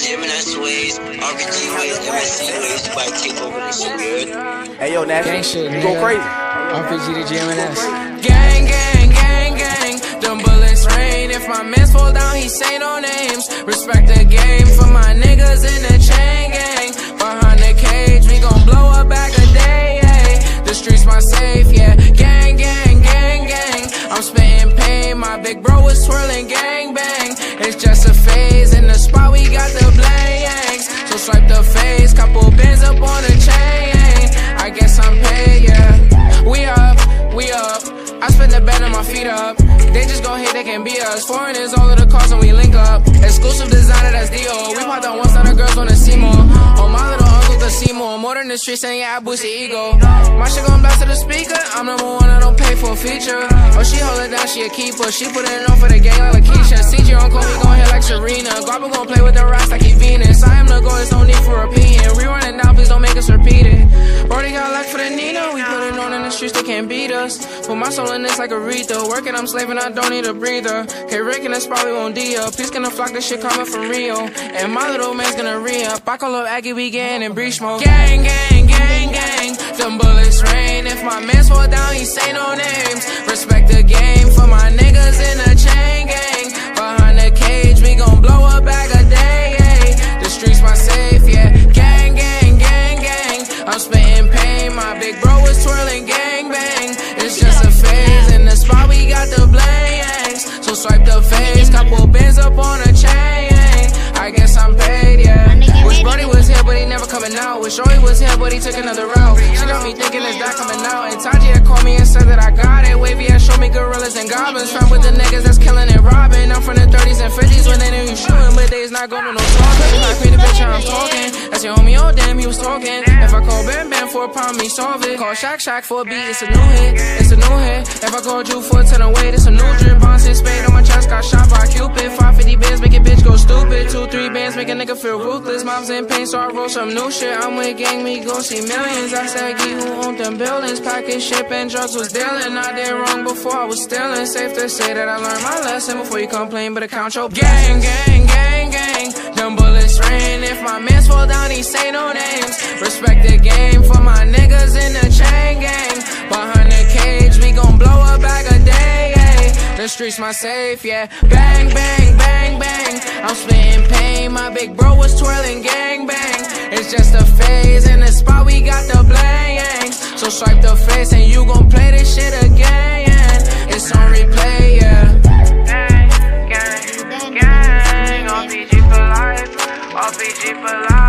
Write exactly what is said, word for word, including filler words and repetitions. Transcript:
Gemini ways, R P G ways, M S C ways, you might take over this shit, weird. Hey yo, Nash, gang shit, you go crazy. R P G to G M N S. Gang, gang, gang, gang. Them bullets rain. If my mans fall down, he say no names. Respect the game for my niggas in the chain gang. Behind the cage, we gon' blow a bag a day. Ay. The streets my safe, yeah. Gang, gang, gang, gang. I'm spitting pain. My big bro is twirling gang bang. It's just a phase. In the spot, we got the blanks. So swipe the face. Couple bands up on the chain. I guess I'm paid, yeah. We up, we up. I spend the bed on my feet up. They just gon' hate, they can be us. Foreign is all of the cars when we link up. Exclusive designer, that's D O. We popped on one side, the girls wanna see more. Oh, my little uncle can see more. More than the streets, and yeah, I boost the ego. My shit gon' blast to the speaker. I'm number one, I don't pay for a feature. Oh, she hold it down, she a keeper. She put it on for the gang like Lakeisha. C G uncle, he gon' hit like Serena. Guapa gon' play with the rocks like he Venus. I am the goal, there's no need for repeating. Rerun it down, please don't make us repeat it. Brody got luck for the Nina. We put it on in the streets, they can't beat us. Put my soul in this like Aretha. Working, I'm slaving, I don't need a breather. Hey, Rick in the spot, we won't D up. Please gonna flock this shit coming from Rio. And my little man's gonna re-up. I call up Aggie, we getting in breach mode. Gang, gang, gang, gang. Them bullets rain. If my mans fall down, he say no names. Respect the game for my niggas in the chain gang. Behind the cage, we gon' blow a bag a day. Ay. The streets my safe, yeah. Gang, gang, gang, gang. I'm spitting pain. My big bro is twirling gang bang. It's just a phase. In the spot, we got the blanks. So swipe the face. Couple bands up on a chain. I guess I'm paid, yeah. Wish Brody was here, but he never coming out. Wish Joey was here, but he took another route. She got me thinking, is that coming out? And Taji had called me and said that I got it. Wavy had showed me gorillas and goblins. From with the niggas that's killing and robbing. I'm from the thirties and fifties when they knew you shooting, but they's not going to no talking. I create a bitch and I'm talking. That's your homie, oh damn, he was talking. If I call Bam Bam for a pound, me solve it. Call Shaq Shaq for a beat, it's a new hit. It's a new hit. If I called you for a ten away, it's a new drip. Bouncing spade on my chest, got shot by Cupid. five fifty bands, make a bitch go stupid. Two, three bands, make a nigga feel ruthless. Mom's in pain, so I roll some new shit. I'm with gang, me gon' see millions. I said, Gee, who owned them buildings? Package, ship, and drugs was dealing. I did wrong before I was stealing. Safe to say that I learned my lesson before you complain, but account your gang, gang, gang, gang. Them bullets rain. If my mans fall down, he say no names. Respect the game for my niggas in the chain gang. Behind the cage, we gon' blow a bag a day. Ay. The streets my safe, yeah. Bang, bang, bang, bang. I'm spitting pain. My big bro was twirling gang bang. It's just a phase. In the spot, we got the blanks. So swipe the face and you gon' play this shit again. It's on replay, yeah. Gang, gang, gang. R P G for life. R P G for life.